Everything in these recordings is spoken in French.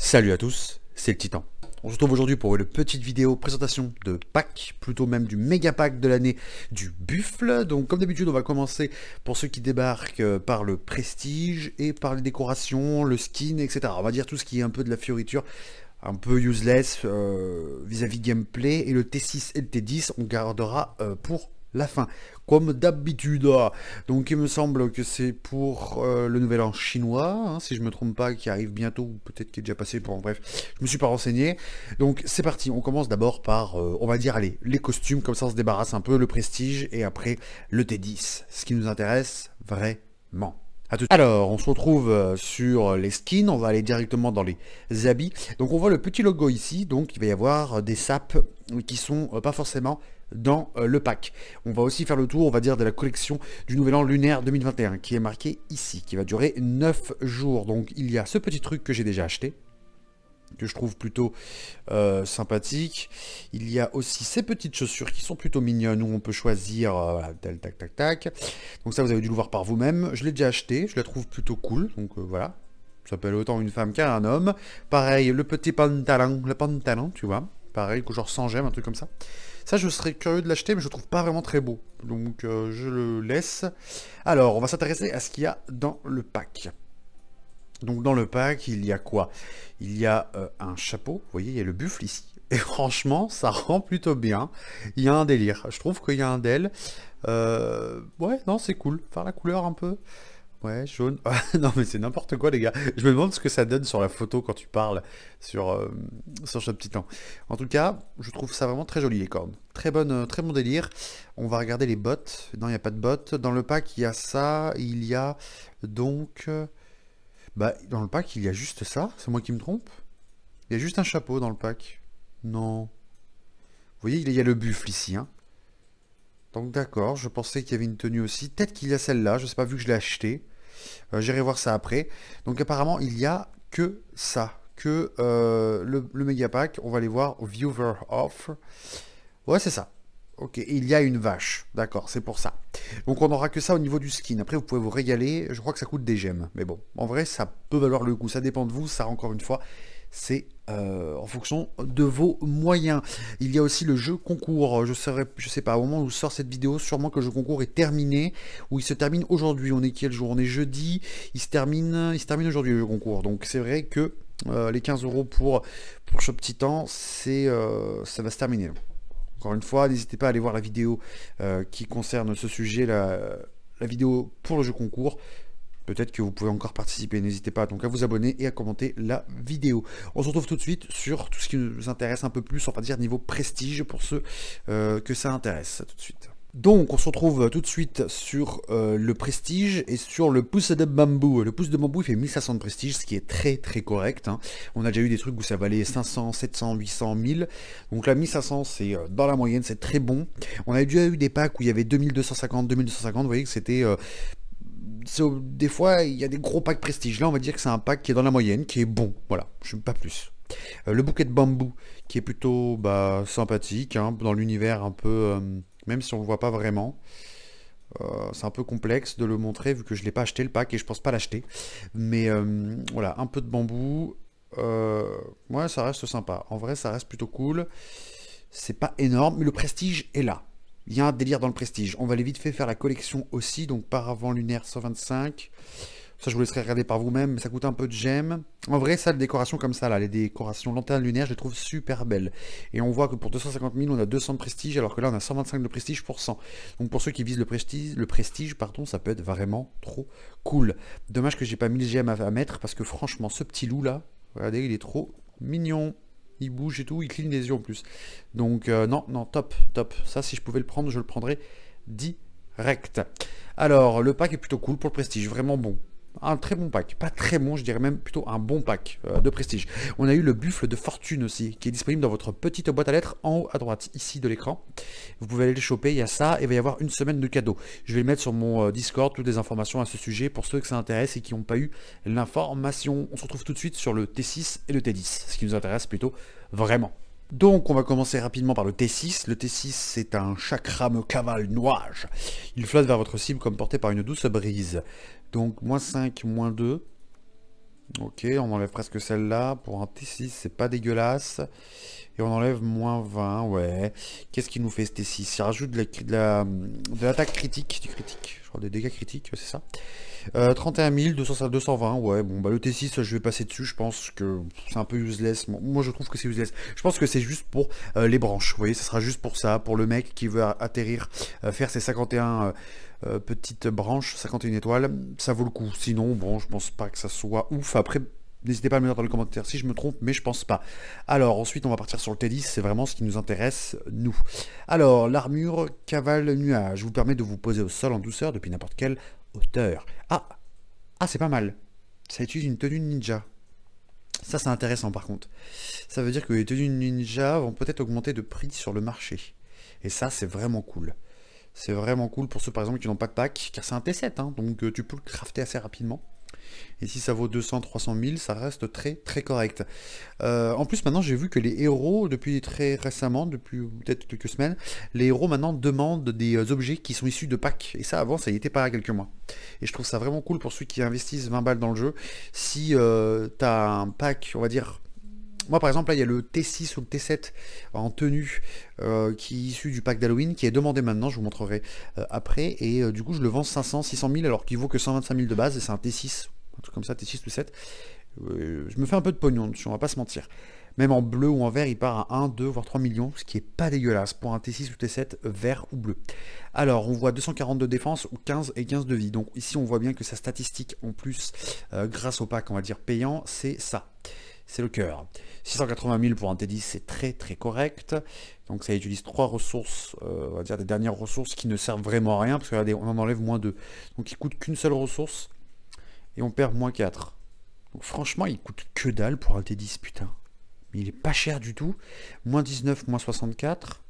Salut à tous, c'est le Titan. On se retrouve aujourd'hui pour une petite vidéo présentation de pack, plutôt même du méga pack de l'année du buffle. Donc comme d'habitude on va commencer pour ceux qui débarquent par le prestige et par les décorations, le skin, etc. On va dire tout ce qui est un peu de la fioriture, un peu useless vis-à-vis gameplay, et le T6 et le T10 on gardera pour la fin, comme d'habitude. Donc il me semble que c'est pour le nouvel an chinois, hein, si je me trompe pas, qui arrive bientôt, ou peut-être qui est déjà passé, bon bref, je me suis pas renseigné. Donc c'est parti, on commence d'abord par, on va dire, allez, les costumes, comme ça on se débarrasse un peu, le prestige, et après le T10, ce qui nous intéresse vraiment. Alors, on se retrouve sur les skins, on va aller directement dans les habits. Donc on voit le petit logo ici, donc il va y avoir des sapes qui sont pas forcément dans le pack. On va aussi faire le tour, on va dire, de la collection du Nouvel An lunaire 2021, qui est marqué ici, qui va durer 9 jours. Donc il y a ce petit truc que j'ai déjà acheté, que je trouve plutôt sympathique. Il y a aussi ces petites chaussures qui sont plutôt mignonnes, où on peut choisir, voilà, tel, tac, tac, tac. Donc ça, vous avez dû le voir par vous-même. Je l'ai déjà acheté, je la trouve plutôt cool, donc voilà. Ça peut être autant une femme qu'un homme. Pareil, le petit pantalon, le pantalon, tu vois. Pareil, genre sans gemme, un truc comme ça. Ça, je serais curieux de l'acheter, mais je le trouve pas vraiment très beau. Donc, je le laisse. Alors, on va s'intéresser à ce qu'il y a dans le pack. Donc, dans le pack, il y a quoi? Il y a un chapeau. Vous voyez, il y a le buffle ici. Et franchement, ça rend plutôt bien. Il y a un délire. Je trouve qu'il y a un del. Ouais, non, c'est cool. Faire la couleur un peu. Ouais, jaune. Non, mais c'est n'importe quoi, les gars. Je me demande ce que ça donne sur la photo quand tu parles sur ce petit temps. En tout cas, je trouve ça vraiment très joli, les cornes. Très bon délire. On va regarder les bottes. Non, il n'y a pas de bottes. Dans le pack, il y a ça. Il y a donc... bah, dans le pack, il y a juste ça. C'est moi qui me trompe? Il y a juste un chapeau dans le pack. Non. Vous voyez, il y a le buffle ici, hein. Donc d'accord, je pensais qu'il y avait une tenue aussi. Peut-être qu'il y a celle-là, je sais pas, vu que je l'ai acheté. J'irai voir ça après. Donc apparemment, il y a que ça. Que le méga pack. On va aller voir au Viewer Off. Ouais, c'est ça. Ok, et il y a une vache. D'accord, c'est pour ça. Donc on n'aura que ça au niveau du skin. Après, vous pouvez vous régaler. Je crois que ça coûte des gemmes. Mais bon, en vrai, ça peut valoir le coup. Ça dépend de vous. Ça, encore une fois, c'est en fonction de vos moyens. Il y a aussi le jeu concours. Je sais pas, au moment où sort cette vidéo, sûrement que le jeu concours est terminé, ou il se termine aujourd'hui. On est quel jour? On est jeudi. Il se termine aujourd'hui, le jeu concours. Donc c'est vrai que les 15 € pour ce petit temps, ça va se terminer. Encore une fois, n'hésitez pas à aller voir la vidéo qui concerne ce sujet, la vidéo pour le jeu concours. Peut-être que vous pouvez encore participer. N'hésitez pas donc à vous abonner et à commenter la vidéo. On se retrouve tout de suite sur tout ce qui nous intéresse un peu plus, on va dire niveau prestige, pour ceux que ça intéresse. Tout de suite. Donc on se retrouve tout de suite sur le prestige et sur le pouce de bambou. Le pouce de bambou il fait 1500 de prestige, ce qui est très correct, hein. On a déjà eu des trucs où ça valait 500, 700, 800, 1000. Donc là 1500 c'est dans la moyenne, c'est très bon. On a déjà eu des packs où il y avait 2250, 2250, vous voyez que c'était... des fois, il y a des gros packs prestige. Là, on va dire que c'est un pack qui est dans la moyenne, qui est bon. Voilà, je ne sais pas plus. Le bouquet de bambou, qui est plutôt sympathique, hein, dans l'univers un peu... même si on ne le voit pas vraiment. C'est un peu complexe de le montrer, vu que je ne l'ai pas acheté, le pack, et je pense pas l'acheter. Mais voilà, un peu de bambou. Ouais, ça reste sympa. En vrai, ça reste plutôt cool. C'est pas énorme, mais le prestige est là. Il y a un délire dans le prestige. On va aller vite fait faire la collection aussi. Donc paravent lunaire 125. Ça, je vous laisserai regarder par vous-même. Mais ça coûte un peu de gemmes. En vrai, ça, les décorations comme ça, là, les décorations lanterne lunaire, je les trouve super belles. Et on voit que pour 250 000, on a 200 de prestige. Alors que là, on a 125 de prestige pour 100. Donc pour ceux qui visent le prestige, pardon, ça peut être vraiment trop cool. Dommage que j'ai pas 1000 gemmes à mettre. Parce que franchement, ce petit loup là, regardez, il est trop mignon. Il bouge et tout, il cligne des yeux en plus. Donc non, top. Ça, si je pouvais le prendre, je le prendrais direct. Alors, le pack est plutôt cool pour le prestige, vraiment bon. Un très bon pack, pas très bon, je dirais même plutôt un bon pack de prestige. On a eu le buffle de fortune aussi, qui est disponible dans votre petite boîte à lettres en haut à droite, ici de l'écran. Vous pouvez aller le choper, il y a ça, et il va y avoir une semaine de cadeaux. Je vais le mettre sur mon Discord, toutes les informations à ce sujet, pour ceux que ça intéresse et qui n'ont pas eu l'information. On se retrouve tout de suite sur le T6 et le T10, ce qui nous intéresse plutôt vraiment. Donc on va commencer rapidement par le T6. Le T6 c'est un chakram cavale nuage. Il flotte vers votre cible comme porté par une douce brise. Donc -5, -2. Ok, on enlève presque celle-là. Pour un T6, c'est pas dégueulasse. Et on enlève -20, ouais. Qu'est-ce qu'il nous fait ce T6? Ça rajoute de l'attaque critique, du critique, je crois des dégâts critiques, c'est ça. 31 000, 220, ouais. Bon, bah le T6, je vais passer dessus. Je pense que c'est un peu useless. Moi, je trouve que c'est useless. Je pense que c'est juste pour les branches. Vous voyez, ça sera juste pour ça. Pour le mec qui veut atterrir, faire ses 51 petites branches, 51 étoiles. Ça vaut le coup. Sinon, bon, je pense pas que ça soit ouf. Après, n'hésitez pas à me dire dans les commentaires si je me trompe, mais je pense pas. Alors, ensuite, on va partir sur le T10, c'est vraiment ce qui nous intéresse, nous. Alors, l'armure cavale nuage vous permet de vous poser au sol en douceur depuis n'importe quelle hauteur. Ah, c'est pas mal. Ça utilise une tenue de ninja. Ça, c'est intéressant par contre. Ça veut dire que les tenues de ninja vont peut-être augmenter de prix sur le marché. Et ça, c'est vraiment cool. C'est vraiment cool pour ceux par exemple qui n'ont pas de pack, car c'est un T7, hein, donc tu peux le crafter assez rapidement. Et si ça vaut 200-300 000, ça reste très très correct. En plus, maintenant, j'ai vu que les héros, depuis très récemment, depuis peut-être quelques semaines, les héros maintenant demandent des objets qui sont issus de packs. Et ça, avant, ça y était pas il y a quelques mois. Et je trouve ça vraiment cool pour ceux qui investissent 20 balles dans le jeu. Si tu as un pack, on va dire... Moi par exemple là il y a le T6 ou le T7 en tenue qui est issu du pack d'Halloween qui est demandé maintenant, je vous montrerai après, et du coup je le vends 500-600 000 alors qu'il vaut que 125 000 de base et c'est un T6, un truc comme ça, T6 ou T7. Je me fais un peu de pognon dessus, on va pas se mentir. Même en bleu ou en vert il part à 1, 2 voire 3 millions, ce qui est pas dégueulasse pour un T6 ou T7 vert ou bleu. Alors on voit 240 de défense ou 15 et 15 de vie, donc ici on voit bien que sa statistique en plus grâce au pack on va dire payant, c'est ça. C'est le cœur. 680 000 pour un T10, c'est très très correct. Donc ça utilise 3 ressources, on va dire des dernières ressources qui ne servent vraiment à rien, parce que regardez, on en enlève -2. Donc il coûte qu'une seule ressource, et on perd -4. Donc franchement, il coûte que dalle pour un T10, putain. Mais il est pas cher du tout. -19, -64.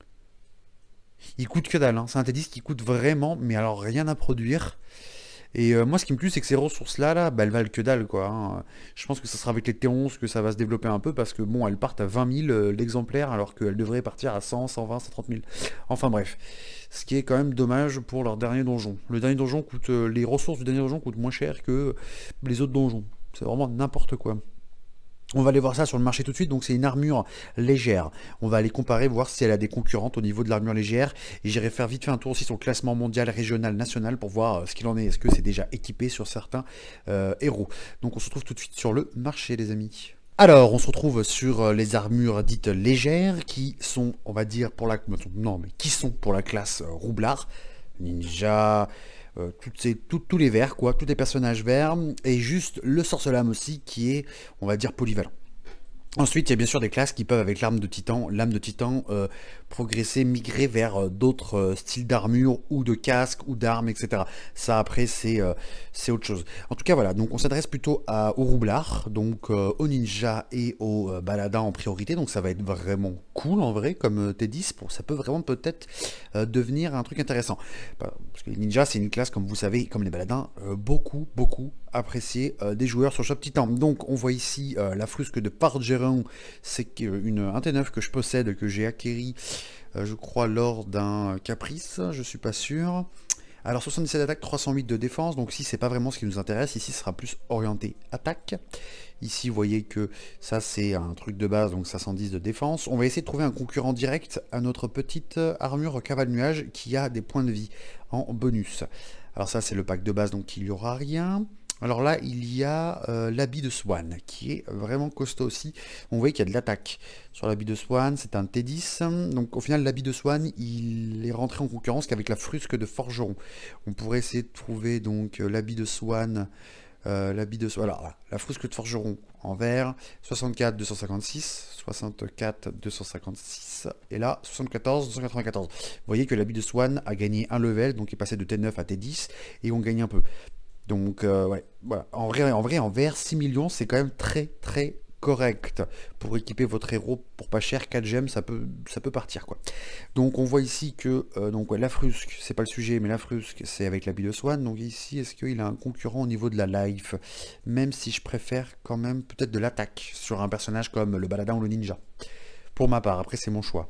Il coûte que dalle, hein. C'est un T10 qui coûte vraiment, mais alors rien à produire. Et moi, ce qui me plaît, c'est que ces ressources-là, bah, elles valent que dalle, quoi, hein. Je pense que ça sera avec les T11 que ça va se développer un peu, parce que bon, elles partent à 20 000 l'exemplaire, alors qu'elles devraient partir à 100, 120, 130 000. Enfin bref, ce qui est quand même dommage pour leur dernier donjon. Le dernier donjon coûte, les ressources du dernier donjon coûtent moins cher que les autres donjons. C'est vraiment n'importe quoi. On va aller voir ça sur le marché tout de suite, donc c'est une armure légère. On va aller comparer, voir si elle a des concurrentes au niveau de l'armure légère. Et j'irai faire vite fait un tour aussi sur le classement mondial, régional, national pour voir ce qu'il en est. Est-ce que c'est déjà équipé sur certains héros? Donc on se retrouve tout de suite sur le marché les amis. Alors on se retrouve sur les armures dites légères qui sont, on va dire, pour la... Non mais qui sont pour la classe roublard, ninja... tous les verts, quoi, tous les personnages verts, et juste le sorcelame aussi qui est, on va dire, polyvalent. Ensuite, il y a bien sûr des classes qui peuvent, avec l'âme de titan, progresser, migrer vers d'autres styles d'armure ou de casque ou d'armes, etc. Ça, après, c'est autre chose. En tout cas, voilà, donc on s'adresse plutôt aux roublards, donc aux ninjas et aux baladins en priorité, donc ça va être vraiment cool en vrai, comme T10, ça peut vraiment peut-être devenir un truc intéressant. Parce que les ninjas, c'est une classe, comme vous savez, comme les baladins, beaucoup appréciée des joueurs sur Shop Titan. Donc on voit ici la frusque de Pargeron, c'est un T9 que je possède, que j'ai acquéri je crois lors d'un caprice, je suis pas sûr. Alors 77 d'attaque, 308 de défense, donc ici c'est pas vraiment ce qui nous intéresse, ici ce sera plus orienté attaque. Ici vous voyez que ça c'est un truc de base, donc 510 de défense. On va essayer de trouver un concurrent direct à notre petite armure cavale nuage qui a des points de vie en bonus. Alors ça c'est le pack de base, donc il n'y aura rien. Alors là, il y a l'habit de Swan, qui est vraiment costaud aussi. On voit qu'il y a de l'attaque sur l'habit de Swan, c'est un T10. Donc au final, l'habit de Swan, il est rentré en concurrence qu'avec la frusque de Forgeron. On pourrait essayer de trouver donc l'habit de Swan. Alors, la frusque de Forgeron en vert, 64 256, 64 256, et là 74 294. Vous voyez que l'habit de Swan a gagné un level, donc il est passé de T9 à T10, et on gagne un peu. Donc ouais, voilà. En vrai, en vert, 6 millions, c'est quand même très correct. Pour équiper votre héros pour pas cher, 4 gemmes, ça peut partir quoi. Donc on voit ici que donc ouais, la frusque, c'est pas le sujet, mais la frusque, c'est avec l'habit de Swan. Donc ici, est-ce qu'il a un concurrent au niveau de la life? Même si je préfère quand même peut-être de l'attaque sur un personnage comme le baladin ou le ninja. Pour ma part, après c'est mon choix.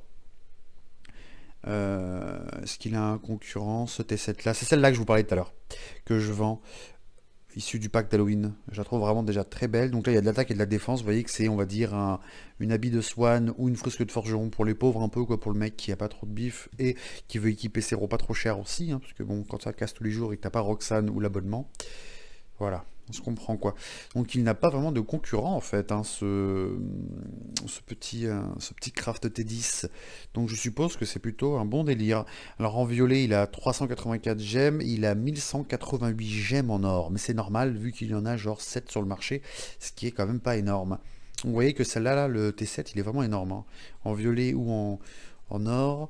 Est-ce qu'il a un concurrent, ce T7 là? C'est celle-là que je vous parlais tout à l'heure, que je vends. issue du pack d'Halloween. Je la trouve vraiment déjà très belle. Donc là, il y a de l'attaque et de la défense. Vous voyez que c'est, on va dire, une habit de swan ou une fresque de forgeron pour les pauvres un peu, quoi, pour le mec qui a pas trop de bif et qui veut équiper ses héros pas trop cher aussi, hein, parce que bon, quand ça casse tous les jours et que t'as pas Roxane ou l'abonnement, voilà, on se comprend quoi. Donc il n'a pas vraiment de concurrent en fait, hein, ce petit craft T10. Donc je suppose que c'est plutôt un bon délire. Alors en violet il a 384 gemmes, il a 1188 gemmes en or. Mais c'est normal vu qu'il y en a genre 7 sur le marché, ce qui est quand même pas énorme. Vous voyez que celle-là, là, le T7 il est vraiment énorme, hein. En violet ou en or.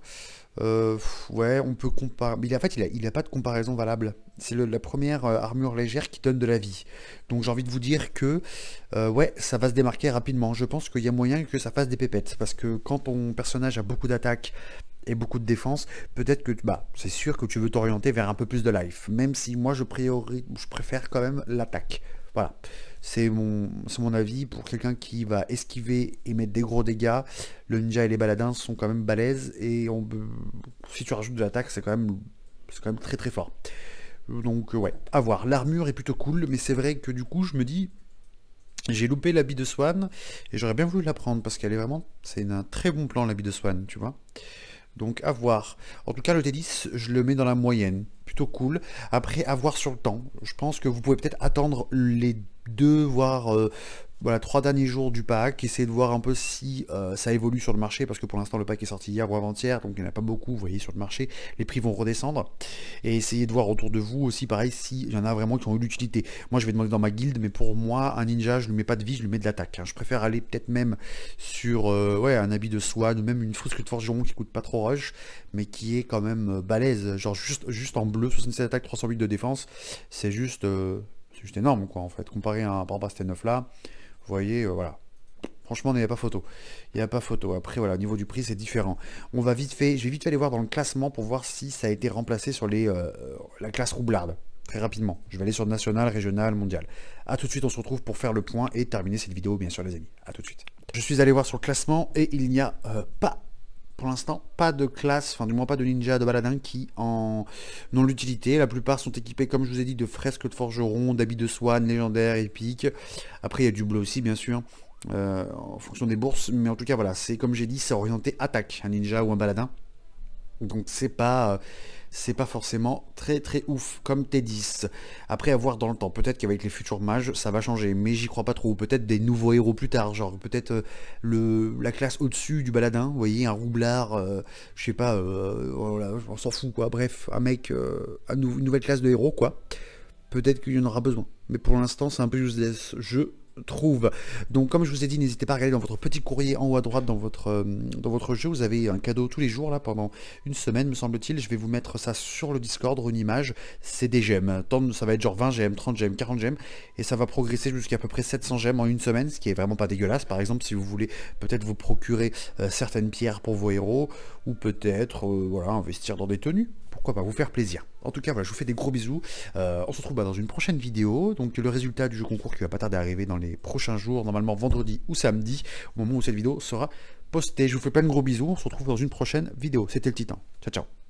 Ouais, on peut comparer. Mais en fait, il a pas de comparaison valable. C'est la première armure légère qui donne de la vie. Donc j'ai envie de vous dire que ouais, ça va se démarquer rapidement. Je pense qu'il y a moyen que ça fasse des pépettes. Parce que quand ton personnage a beaucoup d'attaques et beaucoup de défense, peut-être que bah, c'est sûr que tu veux t'orienter vers un peu plus de life. Même si moi je préfère quand même l'attaque. Voilà. C'est mon avis. Pour quelqu'un qui va esquiver et mettre des gros dégâts, le ninja et les baladins sont quand même balèzes. Et si tu rajoutes de l'attaque, c'est quand même très très fort. Donc ouais, à voir. L'armure est plutôt cool, mais c'est vrai que du coup, je me dis, j'ai loupé l'habit de Swan et j'aurais bien voulu la prendre parce qu'elle est vraiment, c'est un très bon plan l'habit de Swan, tu vois. Donc à voir. En tout cas, le T10, je le mets dans la moyenne. Plutôt cool. Après, à voir sur le temps. Je pense que vous pouvez peut-être attendre les 2, voire voilà, 3 derniers jours du pack. Essayer de voir un peu si ça évolue sur le marché. Parce que pour l'instant, le pack est sorti hier ou avant-hier. Donc il n'y en a pas beaucoup, vous voyez, sur le marché. Les prix vont redescendre. Et essayez de voir autour de vous aussi, pareil, s'il y en a vraiment qui ont eu l'utilité. Moi, je vais demander dans ma guilde. Mais pour moi, un ninja, je ne lui mets pas de vie, je lui mets de l'attaque, hein. Je préfère aller peut-être même sur ouais, un habit de swan ou même une fresque de forgeron qui coûte pas trop rush, mais qui est quand même balèze. Genre juste en bleu, 67 attaques, 308 de défense. C'est juste énorme, quoi, en fait. Comparé à, par rapport à cette neuf là, vous voyez, voilà. Franchement, il n'y a pas photo. Il n'y a pas photo. Après, voilà, au niveau du prix, c'est différent. Je vais vite fait aller voir dans le classement pour voir si ça a été remplacé sur la classe roublarde. Très rapidement. Je vais aller sur national, régional, mondial. A tout de suite, on se retrouve pour faire le point et terminer cette vidéo, bien sûr, les amis. A tout de suite. Je suis allé voir sur le classement et il n'y a pas, pour l'instant, pas de classe, enfin du moins pas de ninja, de baladin qui en ont l'utilité. La plupart sont équipés, comme je vous ai dit, de fresques de forgeron, d'habits de swan, légendaires, épiques. Après, il y a du bleu aussi, bien sûr. En fonction des bourses, mais en tout cas voilà, c'est comme j'ai dit, c'est orienté attaque, un ninja ou un baladin, donc c'est pas forcément très très ouf comme T10. Après, à voir dans le temps, peut-être qu'avec les futurs mages ça va changer, mais j'y crois pas trop. Peut-être des nouveaux héros plus tard, genre peut-être la classe au-dessus du baladin, vous voyez, un roublard, je sais pas, voilà, on s'en fout quoi, bref, un mec, une nouvelle classe de héros quoi, peut-être qu'il y en aura besoin, mais pour l'instant c'est un peu useless, je trouve. Donc comme je vous ai dit, n'hésitez pas à regarder dans votre petit courrier en haut à droite dans votre jeu, vous avez un cadeau tous les jours là pendant une semaine me semble-t-il. Je vais vous mettre ça sur le Discord, une image, c'est des gemmes, ça va être genre 20 gemmes, 30 gemmes, 40 gemmes et ça va progresser jusqu'à à peu près 700 gemmes en une semaine, ce qui est vraiment pas dégueulasse. Par exemple, si vous voulez peut-être vous procurer certaines pierres pour vos héros ou peut-être voilà, investir dans des tenues, pourquoi pas, vous faire plaisir. En tout cas, voilà, je vous fais des gros bisous. On se retrouve dans une prochaine vidéo. Donc le résultat du jeu concours qui va pas tarder à arriver dans les prochains jours, normalement vendredi ou samedi, au moment où cette vidéo sera postée. Je vous fais plein de gros bisous. On se retrouve dans une prochaine vidéo. C'était le Titan. Ciao, ciao.